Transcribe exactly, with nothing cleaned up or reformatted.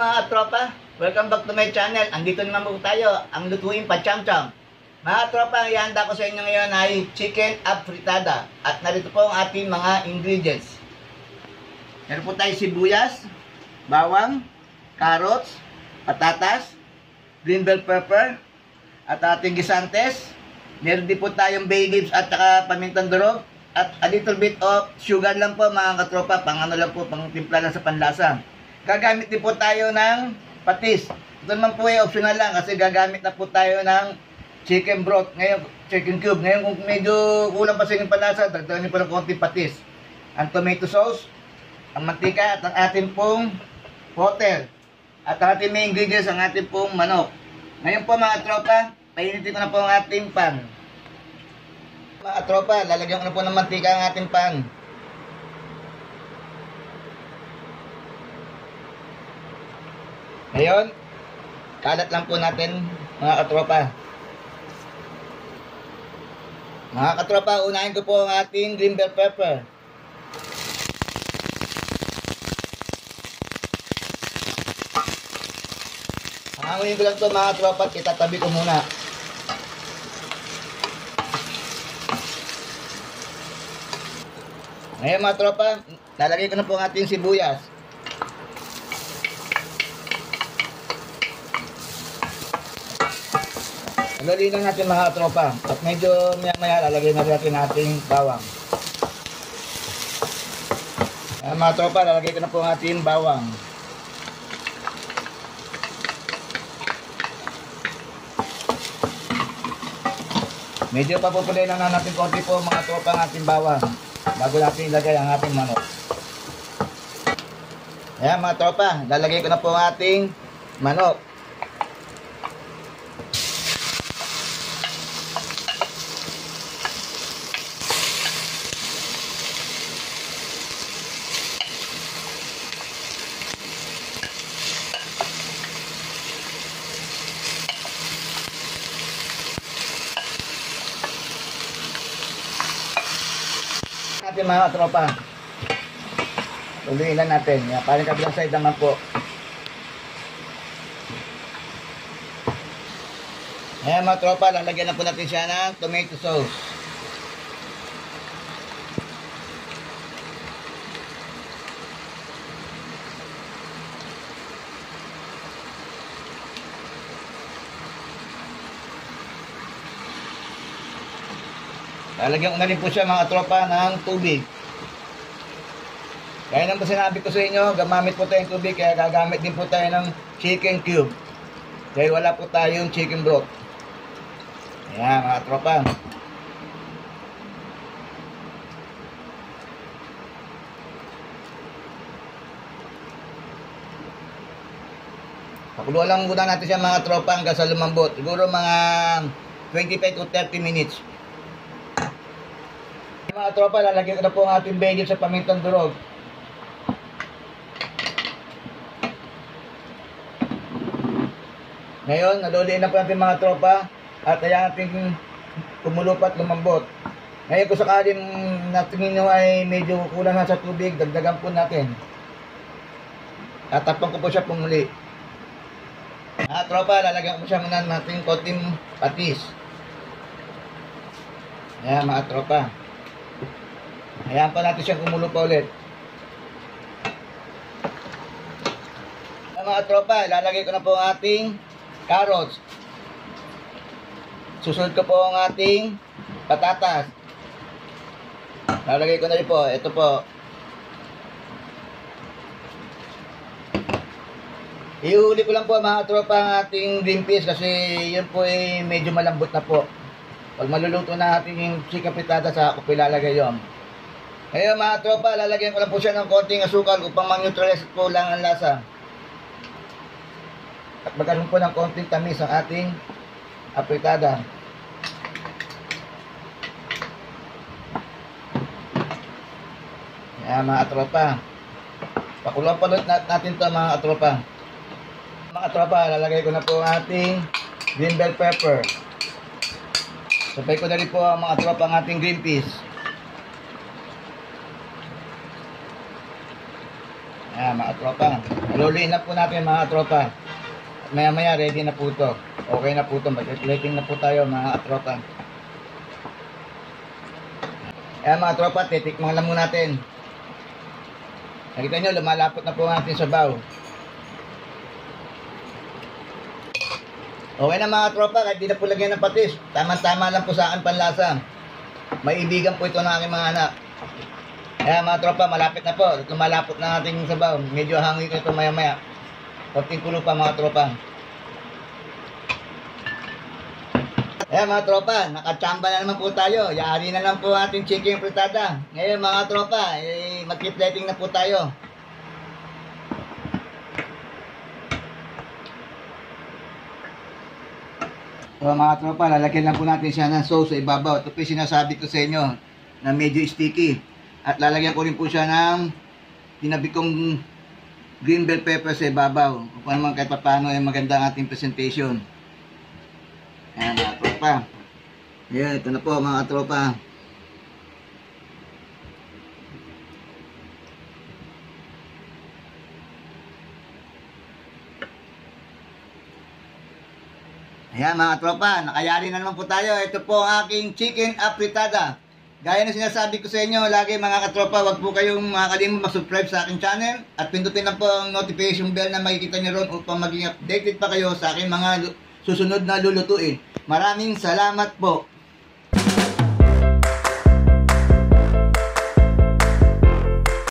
mga tropa, welcome back to my channel. Andito naman po tayo, ang lutuin pa cham-cham. Mga tropa, ang ihanda ko sa inyo ngayon ay chicken afritada. At narito po ang ating mga ingredients. Meron po tayo sibuyas, bawang, carrots, patatas, green bell pepper, at ating gisantes. Meron din po tayong bay leaves at saka pamintang durog. At a little bit of sugar lang po mga katropa, pang ano lang po, pang timpla lang sa panlasa. Gagamit din po tayo ng patis. Ito naman po ay optional lang kasi gagamit na po tayo ng chicken broth. Ngayon, chicken cube. Ngayon kung medyo kulang pa sa inyong panlasa, dagdagan niyo po ng konting patis. Ang tomato sauce, ang mantika at ang ating pong water. At ang ating main ingredients, ang ating pong manok. Ngayon po mga tropa, painitin ko na po ang ating pan. Mga tropa, lalagyan ko na po ng mantika ang ating pan. Ngayon, kalat lang po natin mga katropa. Mga katropa, unahin ko po ang ating green bell pepper. Hanguin ko lang ito mga katropa at itatabi ko muna. Ngayon mga tropa, lalagay ko na po ang ating sibuyas. Lalinan natin mga tropa. At medyo maya maya lalagay na natin ating bawang. Ayan, mga tropa, lalagay ko na po ang ating bawang. Medyo papupulay lang na natin konti po mga tropa ang ating bawang bago natin ilagay ang ating manok. Ayan mga tropa, lalagay ko na po ang ating manok. Natin mga tropa, tuloyin lang natin. Yan, parang kabilang side naman po. Ayan mga tropa, lalagyan na po natin siya ng tomato sauce. Lalagyan ko na rin po siya mga tropa ng tubig. Kaya naman sinabi ko sa inyo, gamamit po tayong tubig, kaya gagamit din po tayo ng chicken cube. Dahil wala po tayong chicken broth. Ayan mga tropa. Pakuluan lang muna natin siya mga tropa hanggang sa lumambot. Siguro mga twenty-five to thirty minutes. Mga tropa, lalagyan ko na po ang ating bay leaves sa pamintang durog. Ngayon, naluliin na po natin mga tropa at ayan natin kumulupat lumambot. Ngayon kung sakaling natingin nyo ay medyo kulang na sa tubig, dagdagan po natin. Tatapang ko po siya pumuli. Mga tropa, lalagyan ko po siya muna natin konting patis. Ayan mga tropa. Ayan pa natin siyang kumulo pa ulit. Ayan, mga tropa, ilalagay ko na po ang ating carrots. Susunod ko po ang ating patatas. Lalagay ko na rin po. Ito po. Ihuli ko lang po mga tropa ang ating green peas kasi yun po ay medyo malambot na po. Pag maluluto na ating yung chicken fritada sa ako ilalagay yun. Ngayon mga tropa, lalagyan ko lang po siya ng konting asukal upang mag-neutralize po lang ang lasa. At magkaroon po ng konting tamis ang ating afritada. Ayan mga tropa. Pakuluan pa natin ito mga tropa. Mga tropa, lalagay ko na po ang ating green bell pepper. Sabay ko na rin po ang mga tropa ang ating green peas. Ayan mga tropa. Haluliin na po natin mga tropa. At maya maya ready na po ito. Okay na po ito. Mag-plating na po tayo mga tropa. Ayan mga tropa, titikman lang muna natin. Nakita nyo, lumalapot na po ang ating sabaw. Okay na mga tropa, kahit di na po lagyan ng patis. Tama-tama lang po sa akin panlasa. Maibigan po ito ng aking mga anak. Ayan mga tropa, malapit na po. Lumalapot na ating sabaw. Medyo hangin ito maya maya. Konting kulo pa mga tropa. Ayan mga tropa, nakachamba na naman po tayo. Yari na lang po ating chicken fritada. Ngayon mga tropa, eh, mag-plating na po tayo. So mga tropa, lalagyan lang po natin siya ng sauce sa ibabaw. Ito po yung sinasabi ko sa inyo na medyo sticky. At lalagyan ko rin po siya ng tinabi kong green bell pepper sa ibabaw. Kung naman kahit paano ay maganda ang ating presentation. Ayan mga tropa. Ayan, ito na po mga tropa. Ayan mga tropa, nakayari na naman po tayo. Ito po ang aking chicken afritada. Gaya na sinasabi ko sa inyo, lagi mga katropa, wag po kayong makakalimut mag-subscribe sa aking channel. At pindutin lang po ang notification bell na makikita nyo ron upang maging updated pa kayo sa aking mga susunod na lulutuin. Maraming salamat po.